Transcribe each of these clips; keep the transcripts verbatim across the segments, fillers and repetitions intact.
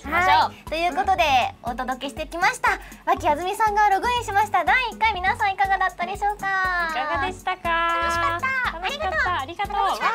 しましょう。ということでお届けしてきました。脇あずみさんがログインしましただいいっかい、皆さんいかがだったでしょうか。 いかがでしたか。 楽しかった。 楽しかった。ありがとう。 楽しかった。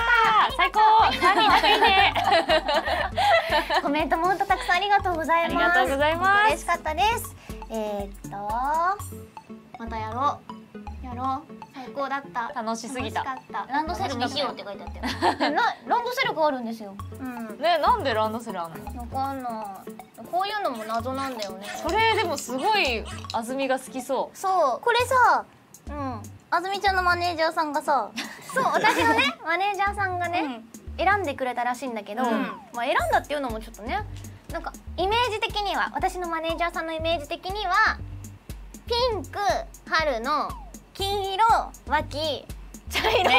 最高。さんにん仲いいね。 コメントも本当たくさんありがとうございます。 ありがとうございます。 嬉しかったです。えー、っとまたやろうやろう。最高だった。 楽しすぎた。 楽しかった。 ランドセルにしようって書いてあったよ。 なランドセルがあるんですよ。うん。 ね、なんでランドセルあんの？ わかんない。こういうのも謎なんだよね。 それでもすごいあずみが好きそう。 そう。 これさ、 うん。 あずみちゃんのマネージャーさんがさ、 そう、私のねマネージャーさんがね、選んでくれたらしいんだけど、まあ選んだっていうのもちょっとね、なんかイメージ的には、私のマネージャーさんのイメージ的にはピンク春の金色脇茶色。ねえね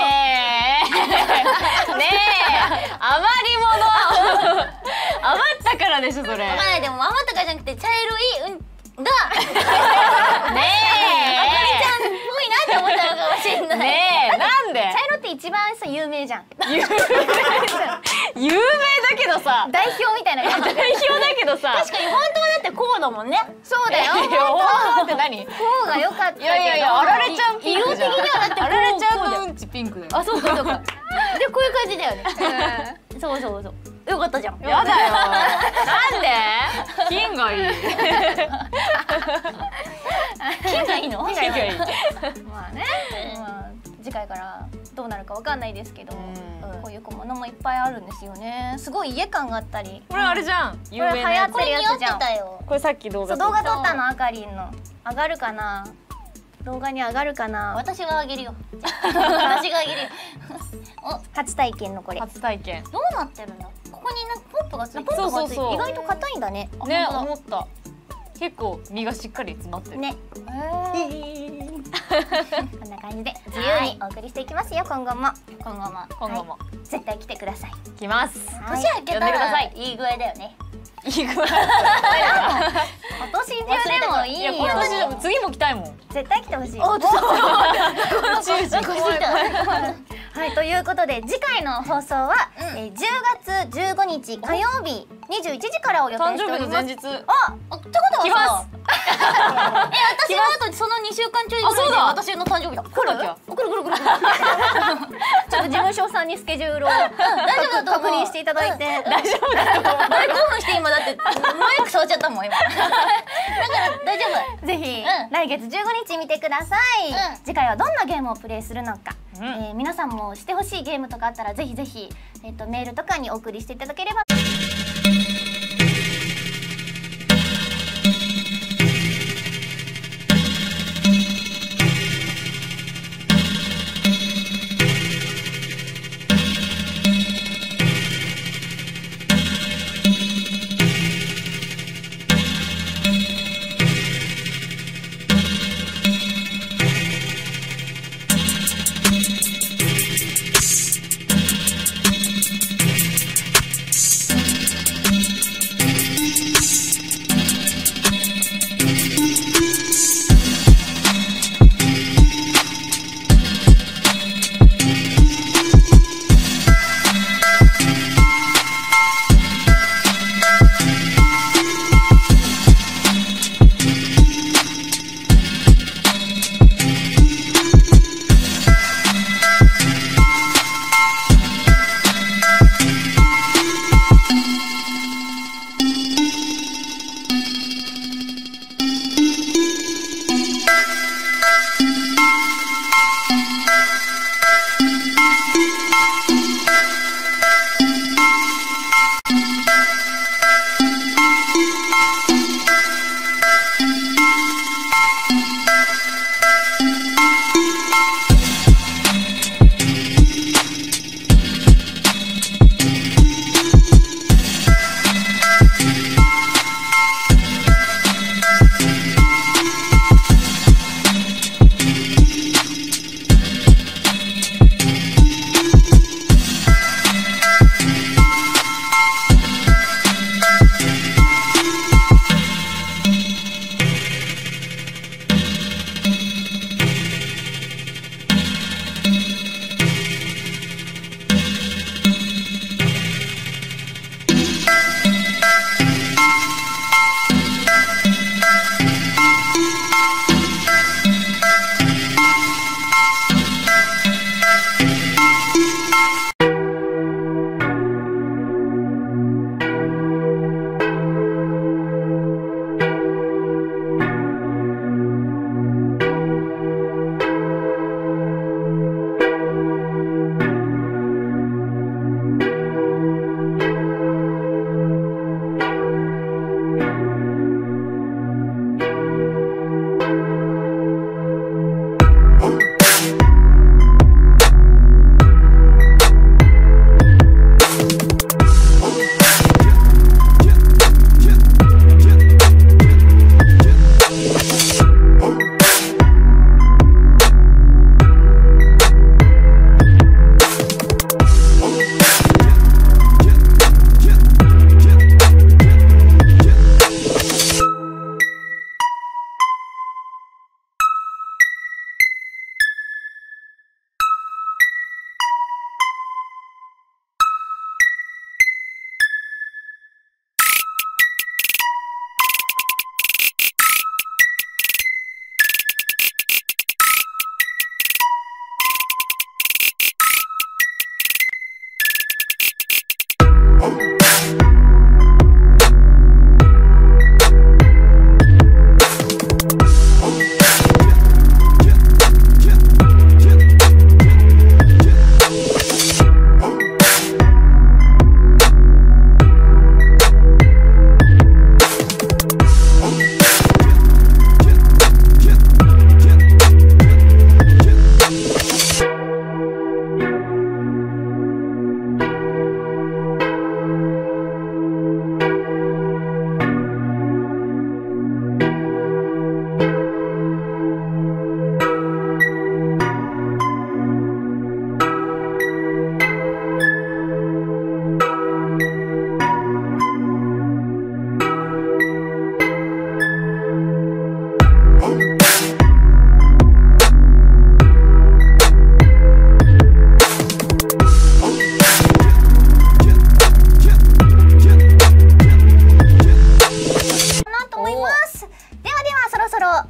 え余り物余ったからでしょそれ。 わかんない、でも余ったからじゃなくて茶色いうんがねえあかりちゃんっぽいなって思ったのかもしれない。 ねえ、なんで茶色って一番さ有名じゃん。 有名有名だけどさ、 代表みたいな感じ。 代表だけどさ、 確かに本当はだってこうだもんね。 そうだよ。 本当って何？ こうが良かったけど。 いやいやいや、あられちゃんピンクじゃん。 色的にはだってこうあられちゃんのうんちピンクだよ。 あ、そうかそうか。 でこういう感じだよね。 そうそうそう。 よかったじゃん。 やだよ。なんで？金がいい。 金がいいの？ 金がいい。 まあね。まあ次回からどうなるかわかんないですけど、こういう小物もいっぱいあるんですよね。すごい家感があったり。 これあれじゃん。有名なやつ。 これ似合ってたよ。 これさっき動画。 動画撮ったのあかりんの。上がるかな。動画に上がるかな。 私があげるよ。私があげるよ。 お、初体験のこれ。 初体験。 どうなってるんだ。ここになんかポンプがついてる。 ポンプがついてそうそうそう意外と硬いんだね。 ね、思った。結構身がしっかり詰まってる。 ね。こんな感じで自由にお送りしていきますよ。今後も今後も今後も絶対来てください。 来ます。 年明けたらいい具合だよね。 いい具合。 今年中でもいいよ。 今年でも次も来たいもん。 絶対来てほしい。 おっと。 はい、ということで次回の放送はじゅうがつじゅうごにち火曜日にじゅういちじからを予定しております。 誕生日の前日。 あ、 ってことは来ます。 え、私の後そのにしゅうかんちょいぐらいで私の誕生日だ。 来る？来る来る来る来る。 ちょっと事務所さんにスケジュールを大丈夫だと確認していただいて。 大丈夫だと思う。 大興奮して今だってマイク触っちゃったもん今。だから大丈夫。 ぜひうん来月じゅうごにち見てください。 うん次回はどんなゲームをプレイするのか、 うんえー皆さんもしてほしいゲームとかあったらぜひぜひ、えっとメールとかにお送りしていただければ。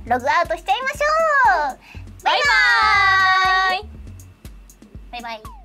ログアウトしちゃいましょう。バイバーイ。バイバイ。